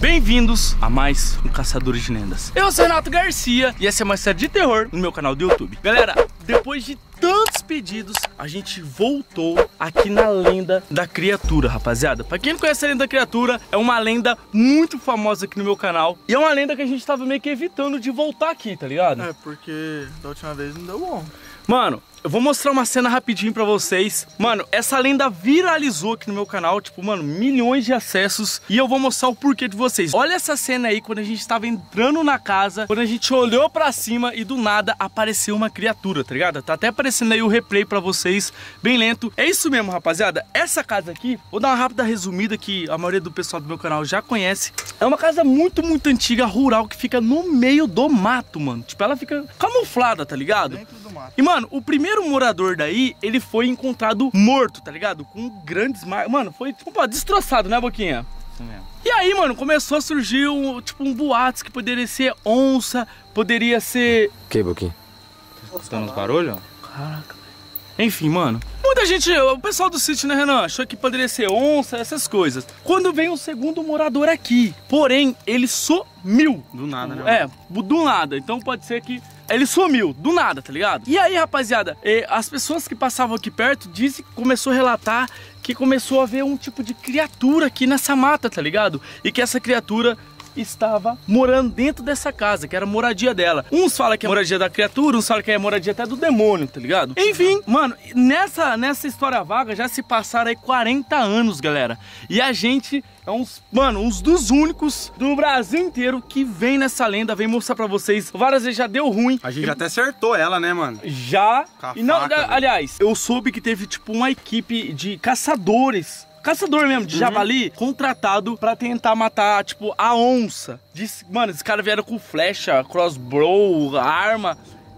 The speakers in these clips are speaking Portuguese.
Bem-vindos a mais um Caçadores de Lendas. Eu sou Renato Garcia e essa é uma série de terror no meu canal do YouTube. Galera, depois de tantos pedidos, a gente voltou aqui na Lenda da Criatura, rapaziada. Pra quem não conhece a Lenda da Criatura, é uma lenda muito famosa aqui no meu canal. E é uma lenda que a gente tava meio que evitando de voltar aqui, tá ligado? É, porque da última vez não deu bom. Mano, eu vou mostrar uma cena rapidinho pra vocês. Mano, essa lenda viralizou aqui no meu canal. Tipo, mano, milhões de acessos. E eu vou mostrar o porquê de vocês. Olha essa cena aí, quando a gente tava entrando na casa. Quando a gente olhou pra cima e do nada apareceu uma criatura, tá ligado? Tá até aparecendo aí o replay pra vocês, bem lento. É isso mesmo, rapaziada. Essa casa aqui, vou dar uma rápida resumida que a maioria do pessoal do meu canal já conhece. É uma casa muito antiga, rural, que fica no meio do mato, mano. Tipo, ela fica camuflada, tá ligado? Dentro do mato. E, mano, o primeiro morador daí, ele foi encontrado morto, tá ligado? Com grandes marcas. Mano, foi, tipo, destroçado, né, Boquinha? Isso mesmo. E aí, mano, começou a surgir um boatos que poderia ser onça, poderia ser... Que, Boquinha? Tá escutando uns barulhos? Caraca. Enfim, mano. Muita gente, o pessoal do sítio, né, Renan, achou que poderia ser onça, essas coisas. Quando veio o segundo morador aqui, porém, ele sumiu. Do nada, né? É, do nada. Então pode ser que ele sumiu, do nada, tá ligado? E aí, rapaziada, as pessoas que passavam aqui perto dizem que começou a relatar que começou a ver um tipo de criatura aqui nessa mata, tá ligado? E que essa criatura estava morando dentro dessa casa, que era a moradia dela. Uns falam que é a moradia da criatura, uns falam que é a moradia até do demônio, tá ligado? Enfim, mano, nessa história vaga já se passaram aí 40 anos, galera. E a gente é uns dos únicos do Brasil inteiro que vem nessa lenda, vem mostrar pra vocês. Várias vezes já deu ruim. A gente já até acertou ela, né, mano? Já. Com a E não, faca, aliás, eu soube que teve tipo uma equipe de caçadores. Caçador mesmo, de javali, contratado pra tentar matar, tipo, a onça. Mano, esses caras vieram com flecha, crossbow, arma.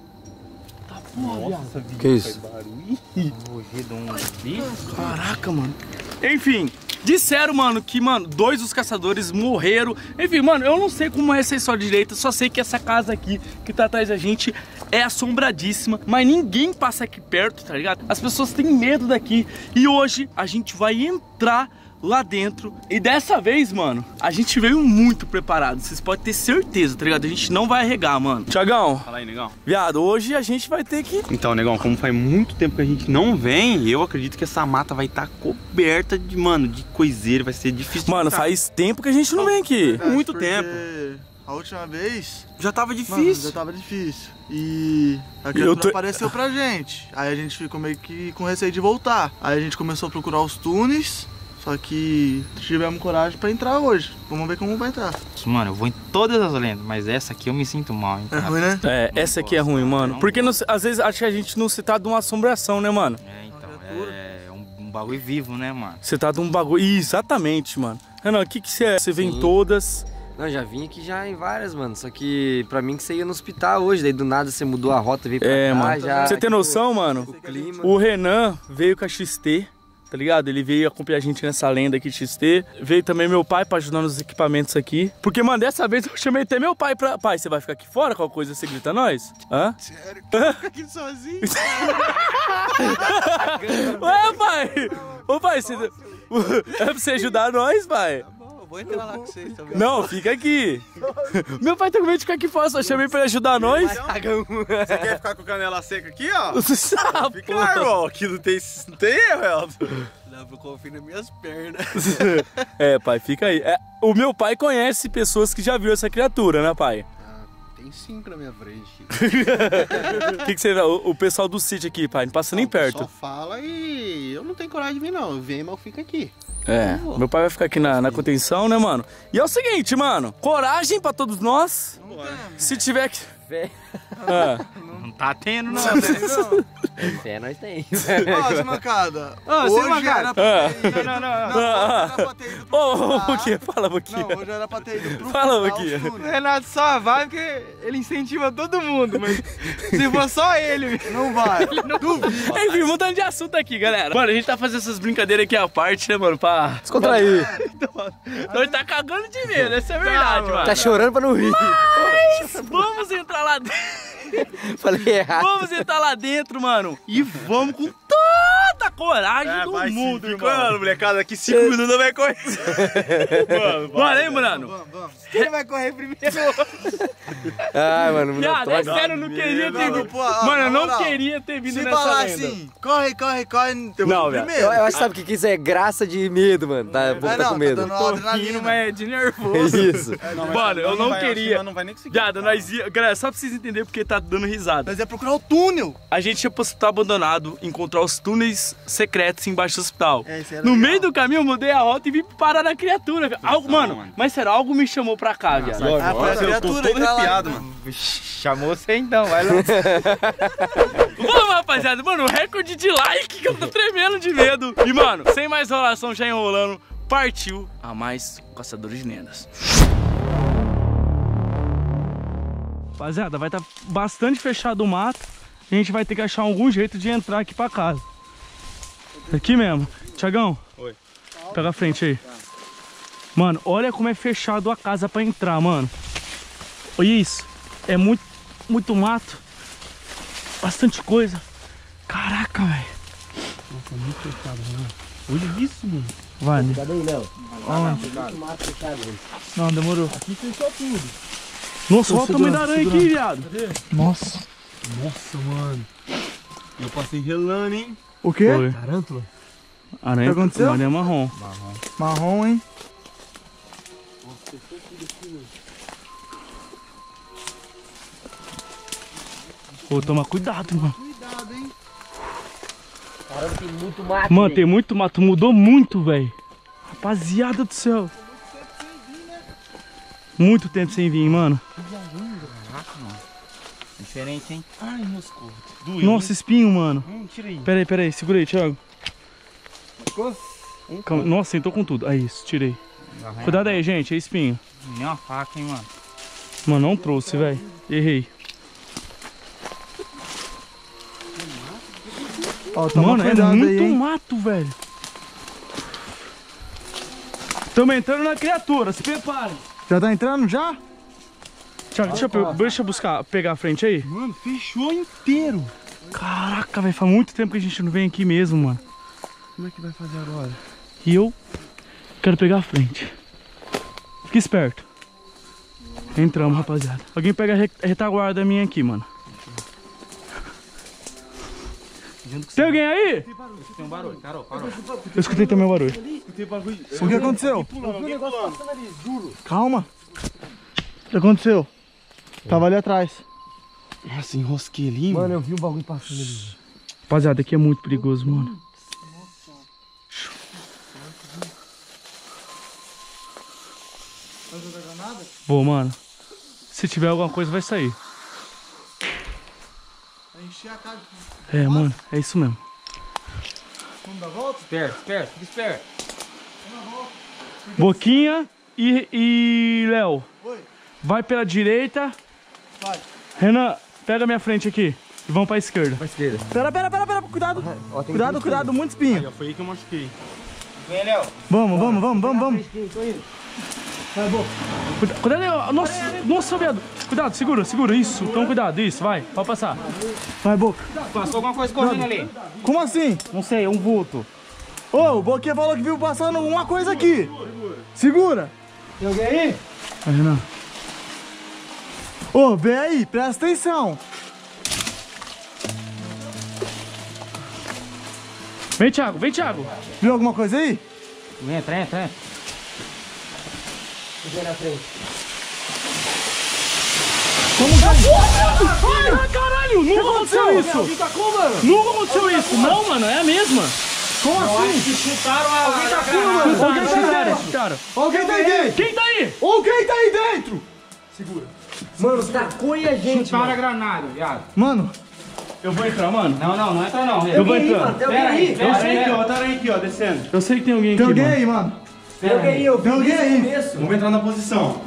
Tá porra, nossa, que isso? Caraca, mano. Enfim, disseram, mano, que, mano, 2 dos caçadores morreram. Enfim, mano, eu não sei como é essa história direita, só sei que essa casa aqui, que tá atrás da gente, é assombradíssima, mas ninguém passa aqui perto, tá ligado? As pessoas têm medo daqui. E hoje a gente vai entrar lá dentro. E dessa vez, mano, a gente veio muito preparado. Vocês podem ter certeza, tá ligado? A gente não vai arregar, mano. Tiagão. Fala aí, negão. Viado, hoje a gente vai ter que... Então, negão, como faz muito tempo que a gente não vem, eu acredito que essa mata vai estar coberta de, mano, de coiseira. Vai ser difícil. Mano, faz tempo que a gente não vem aqui. Verdade, muito porque tempo. A última vez, Já tava mano, difícil. já tava difícil. E a criatura apareceu pra gente. Aí a gente ficou meio que com receio de voltar. Aí a gente começou a procurar os túneis. Só que tivemos coragem pra entrar hoje. Vamos ver como vai estar. Mano, eu vou em todas as lendas, mas essa aqui eu me sinto mal, hein? É ruim, né? É, essa aqui é ruim, mano. Porque às vezes acho que a gente não se trata de uma assombração, né, mano? É, então, é um bagulho vivo, né, mano? Você tá de um bagulho... Exatamente, mano. Renan, o que que você vê em todas? Não, já vim aqui já em várias, mano. Só que pra mim que você ia no hospital hoje, daí do nada você mudou a rota, veio pra cá, Mano. já... Você tem tipo, noção, mano? o clima... O Renan veio com a XT, tá ligado? Ele veio acompanhar a gente nessa lenda aqui, XT. Veio também meu pai pra ajudar nos equipamentos aqui. Porque, mano, dessa vez eu chamei até meu pai pra... Pai, você vai ficar aqui fora? Qual coisa você grita nós? Hã? Sério? Fica aqui sozinho? Ué, pai! Ô, pai, você... É pra você ajudar nós, pai? Eu vou entrar lá com vocês também. Não, fica aqui. Meu pai tá com medo de ficar aqui fora, só chamei pra ele ajudar nós. Você quer ficar com canela seca aqui, ó? Ah, Fica lá, irmão. Aqui não tem erro, Elton. Não, eu confio nas minhas pernas. É, pai, fica aí. O meu pai conhece pessoas que já viram essa criatura, né, pai? Tem 5 na minha frente. O que você vê? O pessoal do sítio aqui, pai, não passa nem perto. Só fala e eu não tenho coragem de vir não. Eu venho, mas eu fico aqui. É, meu pai vai ficar aqui na contenção, né, mano? E é o seguinte, mano, coragem pra todos nós. Se tiver que... Não tá tendo, não. Fé nós tem. Ó, essa mancada. sem Hoje era pra ter ido. Não. Não, hoje era pra ter ido pro Ô, hospital. Boquinha, fala, Boquinha. Não, hoje era pra ter ido pro Fala, hospital, Boquinha. os túneis. Renato só vai porque ele incentiva todo mundo, mas se for só ele... Não vai. Duvido. Enfim, mudando de assunto aqui, galera. Mano, a gente tá fazendo essas brincadeiras aqui à parte, né, mano, pra descontrair. Então ele tá cagando de medo, essa é a verdade, mano. Tá chorando pra não rir. Mas vamos entrar lá dentro. Falei errado. Vamos entrar lá dentro, mano. E vamos com toda a coragem do mundo, irmão. Mano, molecada, daqui 5 minutos não vai correr. Bora aí, mano. Vamos. Quem vai correr primeiro? Ai, mano, Viado, é sério, eu não queria ter vindo. Mano, eu não queria ter vindo nessa falar lenda. assim, corre, eu Não, vou velho. primeiro. Eu acho que sabe o que isso é? Graça de medo, mano. Tá, o povo tá com medo. Tá dando Tô adrenalina. rindo, mas é de É nervoso. isso. Mano, eu não queria. Não vai nem conseguir. Viado, nós ia... Galera, só pra vocês entenderem porque tá dando risada. Nós ia procurar o túnel. A gente ia pro hospital abandonado encontrar os túneis secretos embaixo do hospital. Isso era No legal. meio do caminho eu mudei a rota e vim parar na criatura. Algo, mano, mas sério, algo me chamou pra cá, viado. Foi a Nossa, eu tô criatura todo que tá lá. arrepiado, mano. Chamou você então, vai lá. Vamos, rapaziada. Mano, recorde de like que eu tô tremendo de medo. E, mano, sem mais enrolação, já enrolando, partiu a mais Caçadores de Lendas. Rapaziada, vai estar bastante fechado o mato. A gente vai ter que achar algum jeito de entrar aqui pra casa. Aqui mesmo. Tiagão. Oi. Pega a frente aí. Mano, olha como é fechado a casa pra entrar, mano. Olha isso. É muito mato. Bastante coisa. Caraca, velho. Nossa, é muito fechado, mano. Olha isso, mano. Vai, né? Cadê aí, Léo? Não, demorou. Aqui fechou tudo. Nossa, olha o tamanho da aranha aqui, viado. Nossa. Nossa, mano. Eu passei relando, hein? O quê? Foi. Tarântula? Aranha, O que aconteceu? aranha marrom. Marrom, hein? Pô, toma cuidado, mano. Cuidado, hein? Caramba, tem muito mato. Mano, tem muito mato. Mudou muito, velho. Rapaziada do céu. Muito tempo sem vir, mano. Diferente, hein? Ai, moscou. Doeu. Nossa, espinho, mano. Tira aí. Pera aí. Segura aí, Thiago. Calma. Nossa, sentou com tudo. Aí, isso, tirei. Cuidado aí, gente. É espinho. Nem uma faca, hein, mano? Mano, não trouxe, velho. Errei. Ó, toma Mano, é cuidado muito aí, hein? mato, velho. Tamo entrando na criatura, se preparem. Já tá entrando já? Thiago, deixa eu pegar a frente aí. Mano, fechou inteiro. Caraca, velho, faz muito tempo que a gente não vem aqui mesmo, mano. Como é que vai fazer agora? E eu quero pegar a frente. Fique esperto. Entramos, rapaziada. Alguém pega a retaguarda minha aqui, mano. Tem alguém aí? Tem um barulho, Carol, parou. Eu escutei também o barulho. O que aconteceu? Calma. O que aconteceu? Tava ali atrás. Nossa, enrosquei ali, Mano, eu vi um bagulho passando ali. Rapaziada, aqui é muito perigoso, mano. Vou, mano. Se tiver alguma coisa, vai sair. Encher a casa. É, mano, é isso mesmo. Vamos dar a volta? Fica esperto. Boquinha e Léo. Oi. Vai pela direita. Vai. Renan, pega minha frente aqui. E vamos pra esquerda. Pra esquerda. Pera. Cuidado. Ó, tem Cuidado, muito espinho. Já foi aí que eu machuquei. Vem, Léo. Vamos. Cuidado aí, ó. Nossa, viado. Cuidado, segura. Isso, então cuidado, isso, vai. Pode passar. Vai, Boca. Passou alguma coisa correndo ali. Como assim? Não sei, um vulto. Ô, o Boquinha falou que viu passando uma coisa aqui. Segura. Tem alguém aí? Vai, Renan. Ô, vem aí, presta atenção. Vem, Thiago. Viu alguma coisa aí? Entra. Fica na frente. Ai, caralho, nunca aconteceu isso. Nunca aconteceu isso. Não, mano, é a mesma. Como assim? Chutaram a Chutaram. Alguém tá aí dentro. Quem tá aí? Alguém tá aí dentro. Mano, tacou aí a gente, Chutaram a mano. granada, viado. Mano, Eu vou entrar, mano. Não entra não. Eu vou Tem alguém aí, entrar. mano. Tem alguém aí. Eu sei que, ó, Tá aqui, ó, descendo. eu sei que tem alguém aqui, tem alguém mano. aí, mano. Tem alguém aí, eu vi Tem alguém desde o aí. começo. Vamos entrar na posição.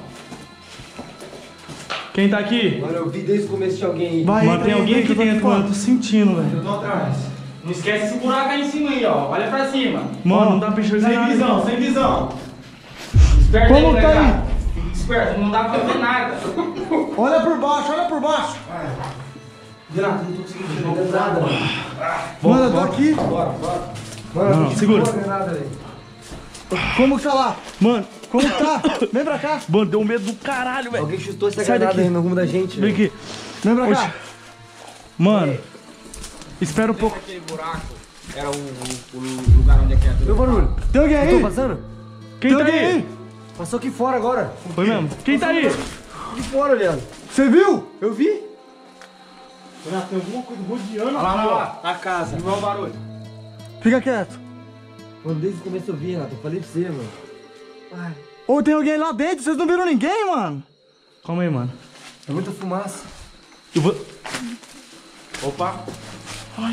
Quem tá aqui? Mano, eu vi desde o começo de alguém aí. Vai, Mano, tem alguém aqui eu tô dentro, mano. Eu tô sentindo, velho. Eu tô atrás. Não esquece esse buraco aí em cima aí, ó. Olha pra cima. Mano, não dá pra enxergar nada. Sem visão. Esperto Como aí, tá molecada. Fica esperto, não dá pra ver nada. Olha por baixo. Renato, não tô conseguindo fazer nada, mano. Mano, eu tô aqui. Bora. Mano, Não, segura. Como que tá lá? Mano, como que tá? Vem pra cá. Mano, deu medo do caralho, velho. Alguém chutou essa Sai granada daqui. aí no rumo da gente. Vem aqui. Vem pra cá. Mano, espera um pouco. Aquele buraco era o lugar onde a criatura... Meu barulho. Tem alguém aí? Tô passando? Quem tá aí? Passou aqui fora agora. Foi mesmo? Quem tá aí? Aqui fora, Leandro. Você viu? Eu vi. Renato, tem alguma coisa rodeando Olha lá, na casa. Igual o barulho. Fica quieto. Mano, desde o começo eu vi, Renato. Eu falei pra você, mano. Ai, Ô, tem alguém lá dentro, vocês não viram ninguém, mano? Calma aí, mano. é muita fumaça. Eu vou... Opa. Ai.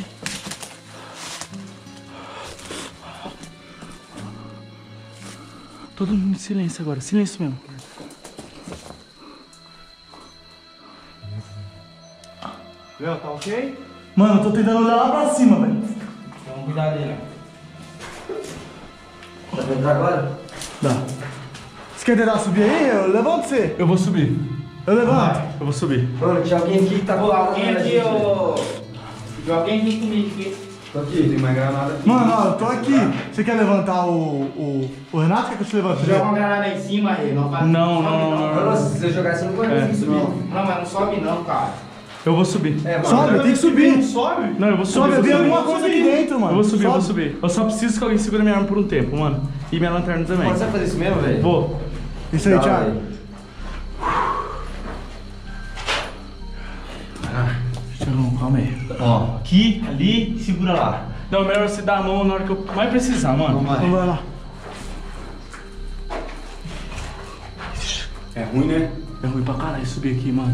Todo mundo em silêncio agora, silêncio mesmo. Léo, tá ok? Mano, eu tô tentando olhar lá pra cima, velho. Então, cuidado aí, né? Dá pra entrar agora? Dá. Você quer tentar subir aí? Eu levanto você. Eu vou subir. Eu levanto. Eu vou subir. Mano, tinha alguém aqui que tá rolando. Alguém aqui, ô... Tem alguém aqui comigo aqui. Tô aqui. Tem mais granada aqui. Mano, ó, eu tô aqui. Você quer levantar o Renato? Quer que eu te levante? Joga uma granada em cima aí. Não, vai- Não, sobe não, não, Mano, se você jogar, você não vai conseguir subir. Não, mas não sobe não, cara. Eu vou subir. É, mano. Sobe, tem que subir. Sobe? Não, eu vou subir. Sobe, eu vi eu vou subir. alguma coisa aqui dentro, mano. Eu vou subir, eu vou Sobe. subir. Eu só preciso que alguém segure minha arma por um tempo, mano. E minha lanterna também. Mano, você vai fazer isso mesmo, velho? Vou. Isso aí, Dá, Thiago. velho. Tiagão, calma aí. Ó, aqui, ali, segura lá. Não, melhor você dar a mão na hora que eu mais precisar, mano. Então vai lá. É ruim, né? É ruim pra caralho subir aqui, mano.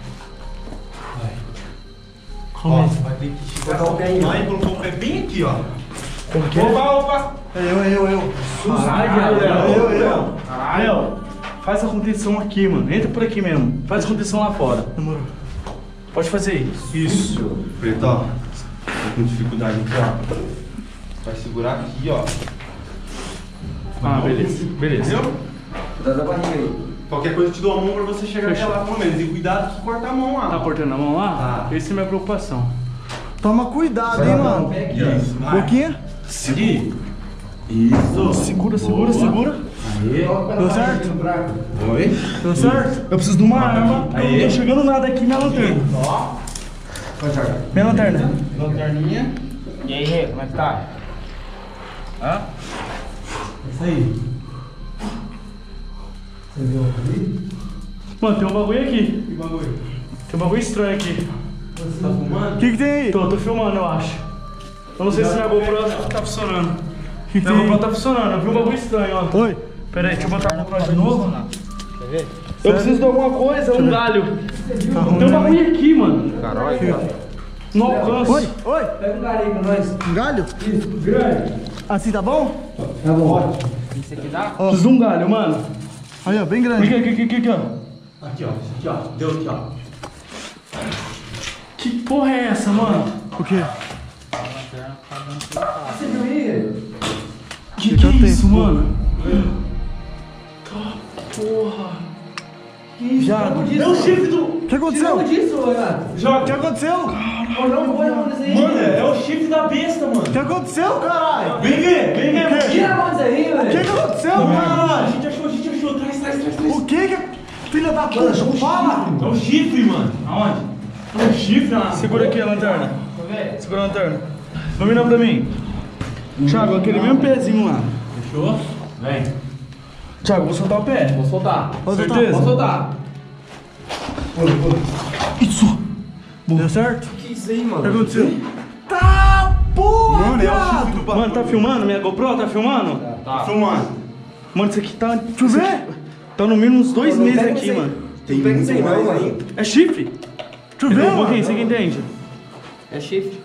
Ó, Calma aí. você vai ter que Botar o pé aí, lá e colocar o pé bem aqui, ó. Como que é? Opa! Eu. Caralho, Léo. Eu. Léo, faz a contenção aqui, mano. Entra por aqui mesmo. Faz a contenção lá fora. Demorou. Pode fazer isso. Preto, ó. Tá com dificuldade aqui, ó. Vai segurar aqui, ó. Ah, beleza. Beleza. Entendeu? Dá da barriga aí. Qualquer coisa eu te dou a mão pra você chegar até lá, pelo menos. E cuidado que corta a mão lá. Tá cortando a mão lá? Tá. Essa é a minha preocupação. Toma cuidado, hein, mano. Isso, vai. Boquinha. Aqui. Isso. Segura, segura, segura. Deu certo? Oi? Deu certo? Eu preciso de uma arma. Eu não tô chegando nada aqui, minha lanterna. Minha lanterna. Lanterninha. E aí, Rê, como é que tá? Hã? Isso aí. Você viu ali? Mano, tem um bagulho aqui. Que bagulho? Tem um bagulho estranho aqui. Você tá fumando? O que tem aí? Tô filmando, eu acho. Eu não sei se minha GoPro tá funcionando. Que Minha GoPro tá funcionando, eu vi um bagulho estranho, ó. Oi. Pera aí, deixa eu botar a GoPro de novo. Eu preciso de alguma coisa, um galho. Tem um bagulho aqui, mano. Caralho. Não alcanço. Oi. Pega um galho aí pra nós. Um galho? Isso, grande. Assim tá bom? Tá bom. Ótimo. Isso aqui dá? Preciso de um galho, mano. Aí, ó, bem grande. Aqui, ó. Aqui, ó. Deu aqui, ó. Que porra é essa, mano? O quê? Você viu aí? Que eu é tenho? isso, mano? Tá, porra. Jago. É o chifre do... O que aconteceu? Tiramos disso, Renato. O que aconteceu? Ô, não foi onde aí. Mano, é o chifre da besta, mano. O que aconteceu, caralho? Vem ver. Tira onde aí, O que velho. aconteceu, A caralho? gente achou. Traz. O que? Filha da puta, fala! É o chifre, mano. Aonde? É o chifre, lá. Segura aqui a lanterna. Segura a lanterna. Domina pra mim. Thiago, aquele mesmo pezinho lá. Fechou? Vem. Thiago, vou soltar o pé. Vou soltar. Certeza? Vou soltar. Isso! Deu certo? Que isso aí, O que mano? aconteceu? Tá, porra! Mano, é o chifre viado. do bagulho. Mano, tá filmando? Minha GoPro tá filmando? Tá. Filmando. Mano, isso aqui tá... Deixa eu ver. Tá no mínimo uns 2 Não meses pega aqui, isso aí. mano. Não pega isso aí não, mano. É chifre? Deixa eu ver, Um pouquinho, mano. você que entende? É shift.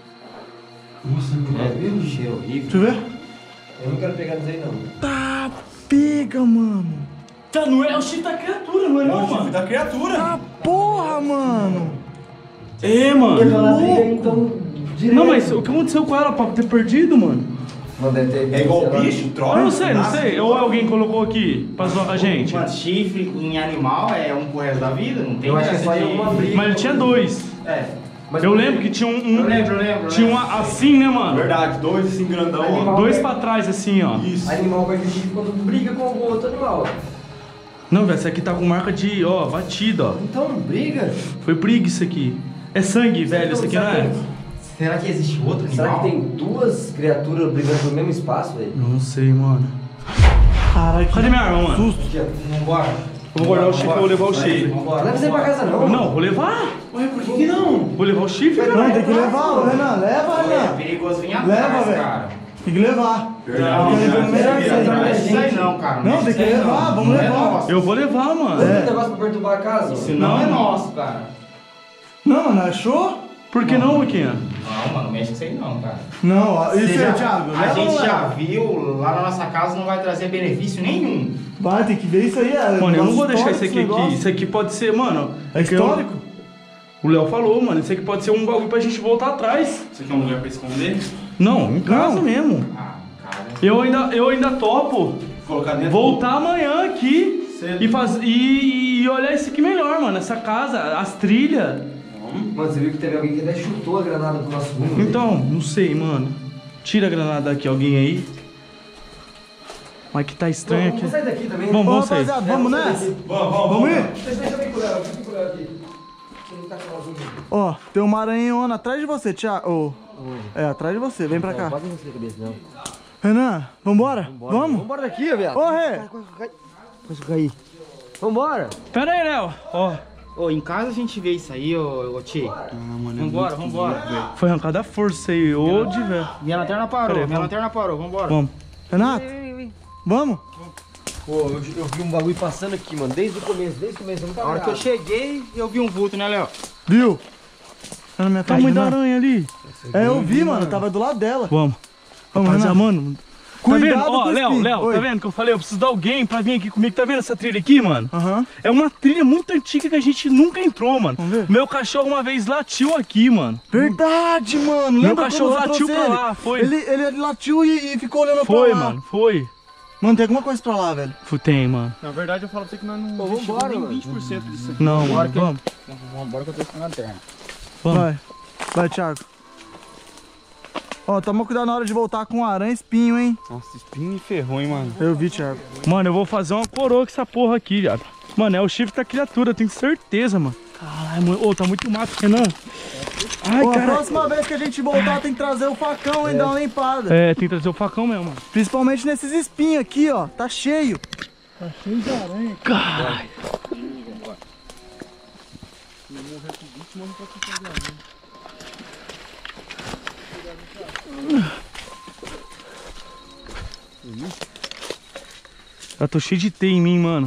É, viu? Cheiro horrível. Deixa eu ver. Eu não quero pegar isso aí, não. Tá, pega, mano. Tá, não é o chifre da criatura, não é não, mano? Da criatura. Tá, porra, mano. É, mano. Ela briga, então, direto. Não, mas o que aconteceu com ela pra ter perdido, mano? Não deve ter. É igual sei lá. bicho, troca. Eu não sei. Ou alguém colocou aqui pra zoar com a gente? Mano, chifre em animal é um pro resto da vida, não tem Eu acho que é essa só de- em alguma briga. Mas ele tinha 2. É. Eu lembro que tinha um. Eu lembro. Tinha uma assim, né, mano? Verdade, 2 assim grandão, ó. 2 pra trás, assim, ó. Isso. Animal perde chifre quando briga com algum outro animal. Não, velho, essa aqui tá com marca de, ó, batida, ó. Então, briga? Foi briga isso aqui. É sangue, velho, isso aqui não é? Será que existe outro animal? Será que tem duas criaturas brigando no mesmo espaço, velho? Não sei, mano. Caralho, Cadê minha arma, mano? susto. Vambora. Eu vou guardar o chifre, eu vou levar o chifre. Não leva isso aí pra casa, não. Não, vou levar. Ué, por que não? Vou levar o chifre, Não, cara. tem que levar, Renan. Leva, É Renan. perigoso vir Leva, atrás, velho. cara. Tem que levar. Não, Não é isso aí não, cara. Não, tem que levar, vamos levar. eu vou levar, mano. Não tem negócio pra perturbar a casa? Isso não é nosso, cara. Não, mano, achou? Por que não, Luquinha? Não, mano, não mexe com isso aí não, cara. Não, isso aí, Thiago. A leva, gente leva. já viu, lá na nossa casa não vai trazer benefício nenhum. Vai, tem que ver isso aí. Mano, eu não vou deixar isso histórico, aqui. Isso aqui pode ser, mano. É histórico? O Léo falou, mano. Isso aqui pode ser um bagulho pra gente voltar atrás. Isso aqui é um lugar pra esconder? Não, em casa mesmo. Ah, cara. Eu ainda topo Colocar dentro. voltar amanhã aqui Cedo. e olhar isso aqui melhor, mano. Essa casa, as trilhas. Mano, você viu que teve alguém que até chutou a granada pro nosso rumo? Então, não sei, mano. Tira a granada daqui, alguém aí. Mas que tá estranho aqui. Vamos sair daqui também. Vamos, Ô, vamos sair. rapaziada, vamos nessa? Vamos ir? Deixa eu vir com o Léo, deixa eu vir com o Léo aqui. Você não tá sozinho. Ó, tem uma aranhona atrás de você, Thiago. É, atrás de você, vem pra cá. Quase não sei a cabeça, não. Renan, vambora? Vamos? Vambora daqui, viado. Ô, Rê. Quase cair. Vambora. Pera aí, Léo. Ó, Ô, em casa a gente vê isso aí, ô Tchê. Vambora, vambora. foi arrancada a força aí. Ô, de velho. Minha lanterna parou, Peraí, minha vamos. lanterna parou, vambora. Vamos. Renato, vamos? Pô, eu vi um bagulho passando aqui, mano. Desde o começo, eu não A tava hora que eu cheguei, eu vi um vulto, né, Léo? Viu? Tá na minha Tá frente, muito da Renan. aranha ali. É, eu vi, mano, tava do lado dela. Vamos. Vamos, Rapaziada, Renan. mano. Cuidado tá vendo? Ó, com o Léo, espinho. Léo, Oi. tá vendo que eu falei? Eu preciso de alguém pra vir aqui comigo. Tá vendo essa trilha aqui, mano? Aham. É uma trilha muito antiga que a gente nunca entrou, mano. Vamos ver? Meu cachorro uma vez latiu aqui, mano. Verdade, mano. Meu Lembra cachorro quando você latiu trouxe pra ele? lá, foi. Ele latiu e ficou olhando Foi, pra lá. mano, foi. Mano, tem alguma coisa pra lá, velho. Tem, mano. Na verdade, eu falo pra você que nós não vambora, nem mano. 20% disso aqui. Não, mano, vamos. Vambora que eu tô com a lanterna. Vamos. Vai. Vai, Thiago. Ó, toma cuidado na hora de voltar com aranha e espinho, hein? Nossa, espinho me ferrou, hein, mano. Eu vi, Thiago. Mano, eu vou fazer uma coroa com essa porra aqui, viado. Mano, é o chifre da criatura, eu tenho certeza, mano. Caralho, mano. Ô, tá muito mato, Renan. Ai, Ó, a cara. próxima vez que a gente voltar tem que trazer o facão, hein? Dar uma limpada. É, tem que trazer o facão mesmo, mano. Principalmente nesses espinhos aqui, ó. Tá cheio. Tá cheio de aranha. Caralho. Eu tô cheio de teia em mim, mano.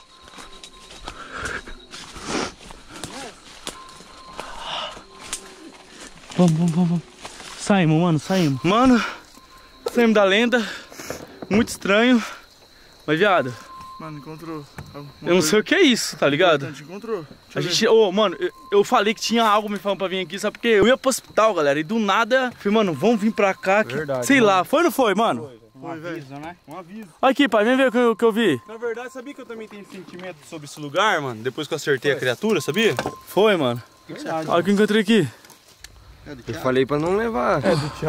Vamos. Saímos, mano, saímos. Mano, saímos da lenda. Muito estranho. Mas, viado, Mano, encontrou. eu não sei o que é isso, tá ligado? A gente encontrou. A gente, mano, eu falei que tinha algo me falando pra vir aqui, sabe? Porque eu ia pro hospital, galera, e do nada, falei, mano, vamos vir pra cá. Que, Verdade, sei mano. lá, foi ou não foi, mano? Foi, velho. né? Um aviso. Olha aqui, pai, vem ver o que eu vi. Na verdade, sabia que eu também tenho sentimento sobre esse lugar, mano? Depois que eu acertei a criatura, sabia? Foi, mano. Olha o que eu encontrei aqui. Eu falei pra não levar.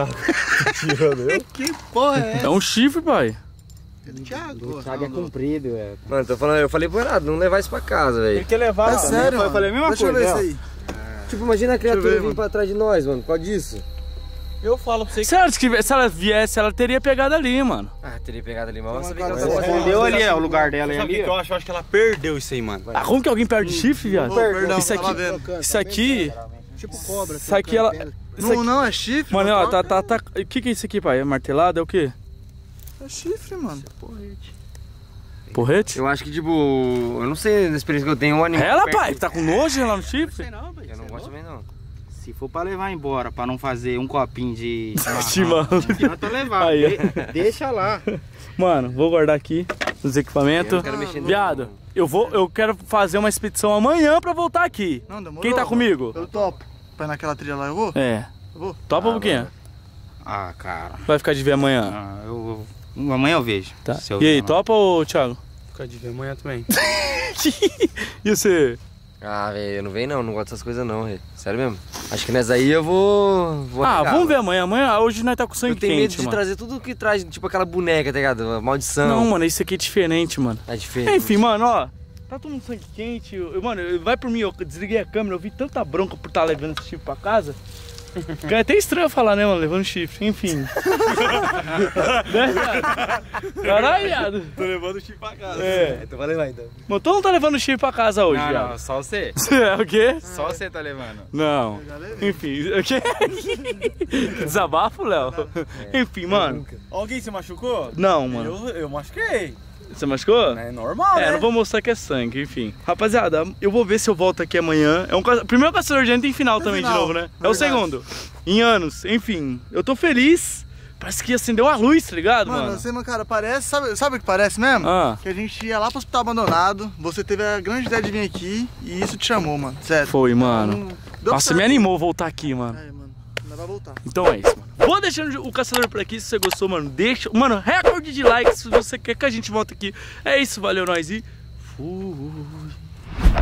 Que porra é essa? É um chifre, pai. É do Thiago. O Thiago é comprido, é. Mano, tô falando, eu falei pro Renato, não levar isso pra casa, velho. que levar. É sério, mano. Eu falei a mesma Deixa eu coisa. ver isso ó. aí. Tipo, imagina a criatura ver, vir mano. pra trás de nós, mano, por causa disso. Eu falo pra você que... Se ela viesse, ela teria pegado ali, mano. Ah, teria pegado ali, mas você vê que ela Mas tá é, fazendo. Escondeu ali, é o lugar dela é Sabe o ali. que eu acho? Eu acho que ela perdeu isso aí, mano. Ah, como que alguém perde chifre, viado? Ô, perdão, Isso tava aqui, vendo. isso aqui, Tipo cobra. isso aqui, ela... Isso aqui, Não, é chifre. mano, não ó, tá... O que é isso aqui, pai? É martelado? É o quê? É chifre, mano. Porrete? Eu acho que, tipo, eu não sei da experiência que eu tenho, um animal. Ela, perto- pai, tá com nojo lá no chifre? Eu não gosto também, não. Se for pra levar embora, pra não fazer um copinho de Chimarrão. não adianta levar. Aí, Deixa lá. Mano, vou guardar aqui os equipamentos. Eu não quero mexer no- Viado, eu quero fazer uma expedição amanhã pra voltar aqui. Não, demorou. Quem tá comigo? Eu topo. Pra ir naquela trilha lá, eu vou? É. Eu vou. Topa um pouquinho. Ah, cara. Vai ficar de ver amanhã. Amanhã eu vejo. Tá. Se eu E aí, ver, não. topa ou Thiago? Fica de ver amanhã também. E você? Ah, velho, eu não venho não gosto dessas coisas não, velho. Sério mesmo. Acho que nessa aí eu vou vamos ver amanhã. Hoje nós tá com sangue quente, mano. Eu tenho medo de trazer tudo que traz, tipo aquela boneca, tá ligado? A maldição. Não, mano, isso aqui é diferente, mano. É diferente. Enfim, mano, ó. Tá todo mundo sangue quente. Mano, vai por mim, eu desliguei a câmera, eu vi tanta bronca por estar levando esse chifre pra casa. Que é até estranho falar, né, mano? Levando chifre, enfim. Né, viado? Caralho, viado. Tô levando o chifre pra casa. Então vai levar então. Mano, todo mundo tá levando chifre pra casa hoje, Não, viado. não, só você. O quê? Só você tá levando. Não. Enfim, o quê? Desabafo, Léo? Enfim, mano. Alguém se machucou? Não, mano. Eu machuquei. Você machucou? É normal, né? Não vou mostrar que é sangue, enfim. Rapaziada, eu vou ver se eu volto aqui amanhã. É primeiro caçador de gente tem final também final, de novo, né? verdade. É o segundo. Em anos, enfim. Eu tô feliz. Parece que acendeu uma luz, tá ligado, mano? Mano, você, cara, parece... Sabe o que parece mesmo? Ah. Que a gente ia lá pro hospital abandonado, você teve a grande ideia de vir aqui e isso te chamou, mano. Sério. Foi, mano. Deu Nossa, certo. me animou voltar aqui, mano. É, mano. Não vai voltar. Então é isso, mano. Vou deixando o caçador por aqui, se você gostou, mano, deixa... Mano, recorde de likes se você quer que a gente volte aqui. É isso, valeu, nós e... Fui.